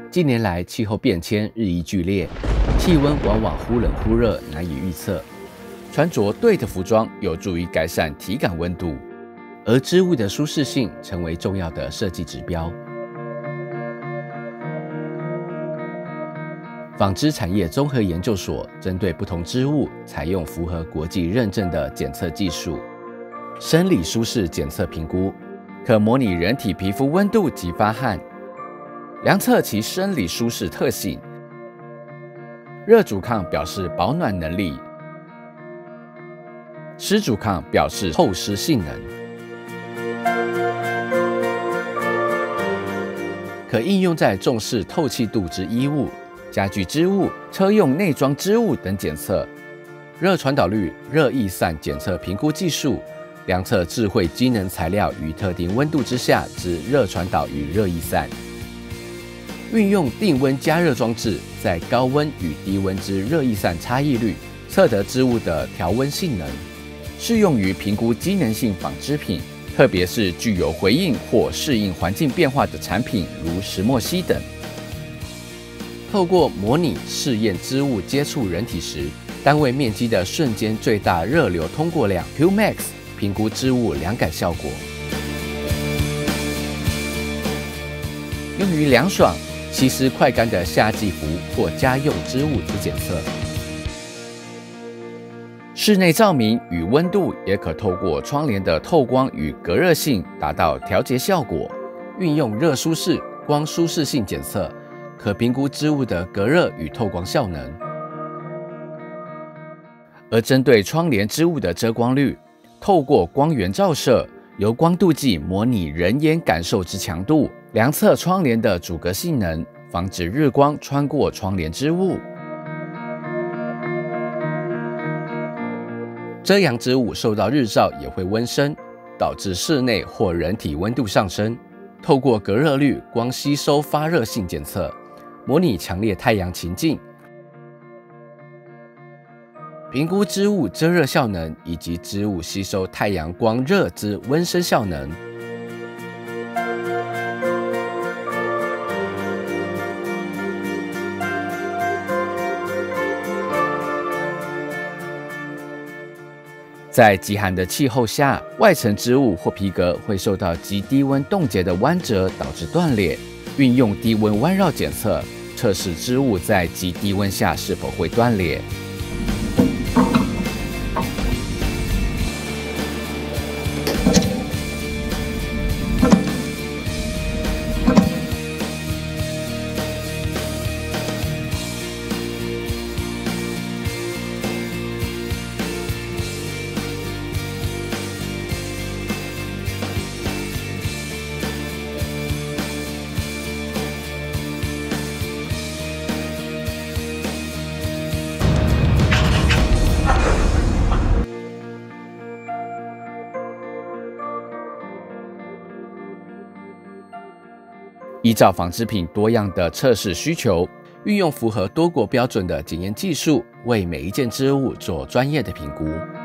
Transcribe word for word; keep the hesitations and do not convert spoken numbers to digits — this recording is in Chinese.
近年来气候变迁日益剧烈，气温往往忽冷忽热，难以预测。穿着对的服装有助于改善体感温度，而织物的舒适性成为重要的设计指标。纺织产业综合研究所针对不同织物，采用符合国际认证的检测技术——生理舒适检测评估，可模拟人体皮肤温度及发汗，量测其生理舒适特性。热阻抗表示保暖能力，湿阻抗表示透湿性能，可应用在重视透气度之衣物、家具织物、车用内装织物等检测。热传导率热逸散检测评估技术，量测智慧机能材料于特定温度之下之热传导与热逸散。运用定温加热装置，在高温与低温之热逸散差异率，测得织物的调温性能。适用于评估机能性纺织品，特别是具有回应或适应环境变化的产品，如石墨烯等。透过模拟试验织物接触人体时单位面积的瞬间最大热流通过量 Q max， 评估织物凉感效果。用于凉爽、吸湿快干的夏季服或家用织物之检测。室内照明与温度也可透过窗帘的透光与隔热性达到调节效果。运用热舒适、光舒适性检测，可评估织物的隔热与透光效能。而针对窗帘织物的遮光率，透过光源照射，由光度计模拟人眼感受之强度，量测窗帘的阻隔性能，防止日光穿过窗帘织物。遮阳织物受到日照也会温升，导致室内或人体温度上升。透过隔热率光吸收发热性检测，模拟强烈太阳情境，评估织物遮热效能以及织物吸收太阳光热之温升效能。在极寒的气候下，外层织物或皮革会受到极低温冻结的弯折，导致断裂。运用低温弯绕检测，测试织物在极低温下是否会断裂。依照纺织品多样的测试需求，运用符合多国标准的检验技术，为每一件织物做专业的评估。